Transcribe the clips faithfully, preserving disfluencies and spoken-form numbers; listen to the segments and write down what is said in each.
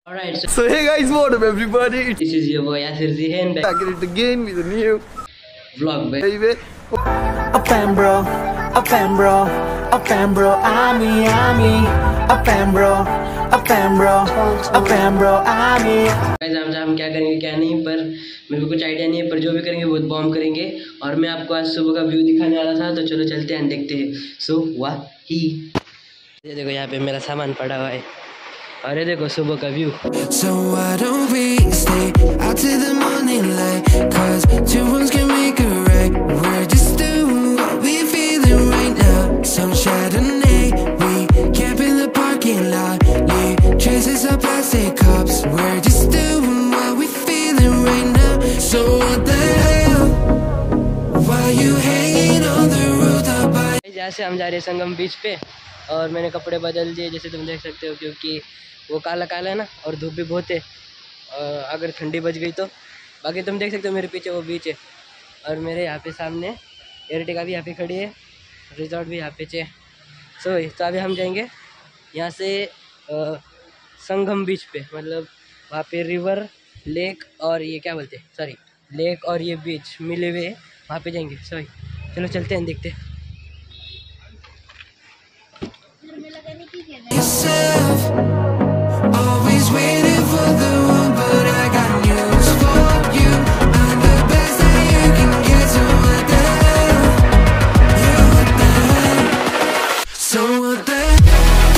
Alright, so, So hey guys, what up everybody? this is your boy Asir and back Back at it again with a new vlog, baby. baby. A fan bro, a fan bro, a fan bro, I'm me, I'm me. A fan bro, a fan bro, a fan bro, I'm me. Guys, आज हम क्या करेंगे क्या नहीं, पर मेरे को कुछ आइडिया नहीं है, पर जो भी करेंगे बहुत बॉम्ब करेंगे। और मैं आपको आज सुबह का व्यू दिखाने वाला था, तो चलो चलते हैं देखते हैं। सो वाही, ये देखो यहाँ पे मेरा सामान पड़ा हुआ है, और ये देखो सुबह का view. So why don't we stay out till the morning light? Cause two rooms can make a right. We're just doing what we feeling right now. Some Chardonnay, we camp in the parking lot. Leave traces of plastic cups. We're just doing what we feeling right now. So what the hell? Why you hanging on the rooftop? यहाँ से हम जा रहे हैं संगम बीच पे, और मैंने कपड़े बदल दिए जैसे तुम देख सकते हो, क्योंकि वो काला काला है ना, और धूप भी बहुत है। अगर ठंडी बच गई तो बाकी तुम देख सकते हो मेरे पीछे वो बीच है, और मेरे यहाँ पे सामने एयरटेका भी यहाँ पे खड़ी है, रिजॉर्ट भी यहाँ पे है। सो तो अभी हम जाएंगे यहाँ से आ, संगम बीच पे, मतलब वहाँ पे रिवर लेक और ये क्या बोलते हैं, सॉरी लेक और ये बीच मिले हुए, वहाँ पे जाएंगे। सो चलो चलते हैं, देखते हैं। Yourself, always waiting for the one, but I got news for you. I'm the best that you can get, so what the hell? Yeah, what the hell? So what the hell?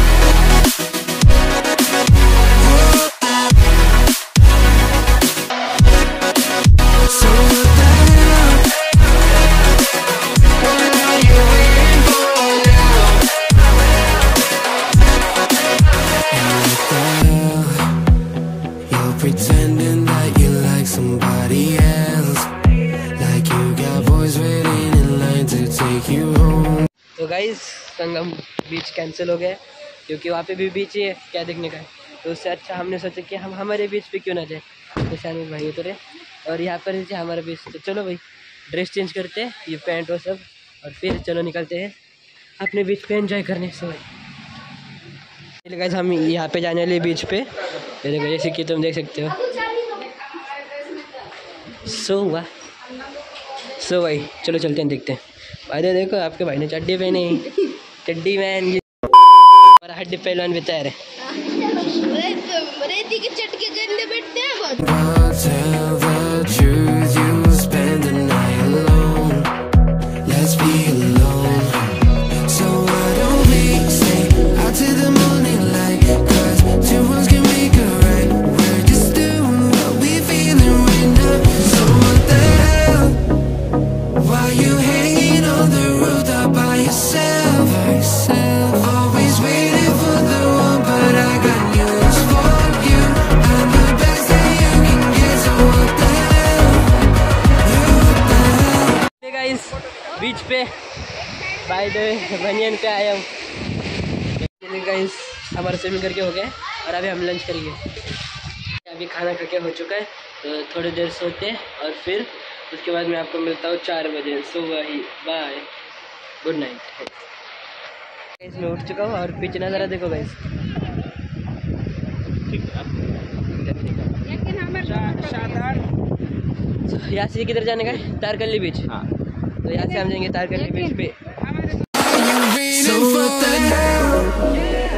So what the hell? What are you waiting for now? You're pretending that you like somebody else, like you got boys waiting in line to take you home. तो guys Sangam beach cancel हो गया, क्योंकि वहाँ पे भी बीच है, क्या देखने का है। तो उससे अच्छा हमने सोचा कि हम हमारे बीच पे क्यों ना जाए। तो शामिल भाई उतरे, और यहाँ पर नीचे हमारा बीच। तो चलो भाई ड्रेस चेंज करते हैं, ये पैंट और सब, और फिर चलो निकलते हैं अपने बीच पे एंजॉय करने। सो भाई गाइस हम यहाँ पे जाने वाले बीच पे, ये देखो जैसे कि तुम देख सकते हो। सो वाह, सो भाई चलो चलते हैं, देखते हैं। भाई देखो आपके भाई ने चड्डी पहनी, चड्डी मैन हमारा हड्डी पहलवान भी तैयार है। रेती के चटके गंदे बैठते हैं बहुत। Tell the truth, you spend the night alone. Let's be alone. So why don't we stay out till the morning light? Cause two rooms can make a right. We're just doing what we feeling right now. So what the hell? Why you hanging on the rooftop by yourself? By yourself. Always waiting for the one, but I got news for you. I'm the best that you can get. So what the hell? Yeah, what the hell? Hey guys, बीच पे by the way बनियन पे आया हूँ। Guys हमारा swimming करके हो गया, और अभी हम लंच करेंगे। अभी खाना करके हो चुका है, तो थोड़ी देर सोते हैं, और फिर उसके बाद मैं आपको मिलता हूँ चार बजे। सो वही बाय, गुड नाइट। गाइस मैं उठ चुका हूँ, और पीछे नज़ारा देखो गाइस। यहाँ से किधर जाने का है? तारकल्ली बीच। हाँ, तो यहाँ से हम जाएंगे तारकल्ली बीच पे। So what the hell?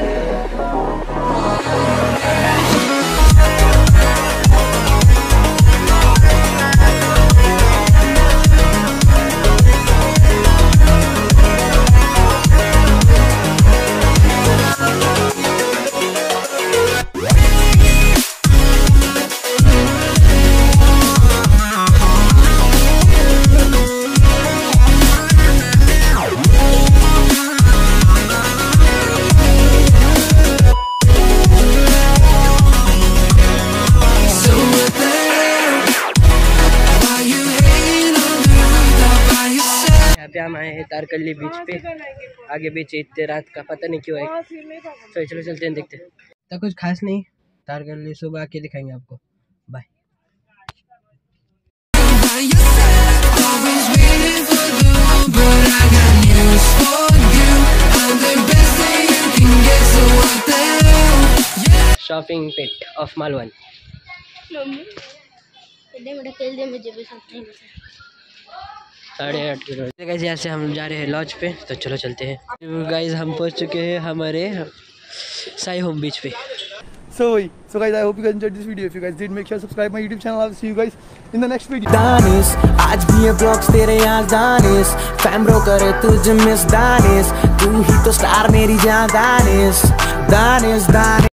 हम आए हैं तारकल्ली बीच पे। आगे बीच इतने रात का पता नहीं क्यों है। तो चलो चलते हैं, देखते हैं। तो कुछ खास नहीं, तारकल्ली सुबह आके दिखाएंगे आपको। Bye. Shopping part of Malvan. मम्मी दे मेरा खेल दे मुझे भी साथ में। साढ़े आठ किलो गाइस, यहाँ से हम जा रहे हैं लॉज पे, तो चलो चलते हैं। गाइस हम पहुँच चुके हैं हमारे साई होम बीच पे। So, so guys, I hope you guys enjoyed this video. If you guys did, make sure to subscribe my YouTube channel. I'll see you guys in the next video. Danish आज भी ये blogs तेरे यहाँ Danish fam bro करे तुझे miss Danish तू ही तो star मेरी जान दानिश दानिश दानिश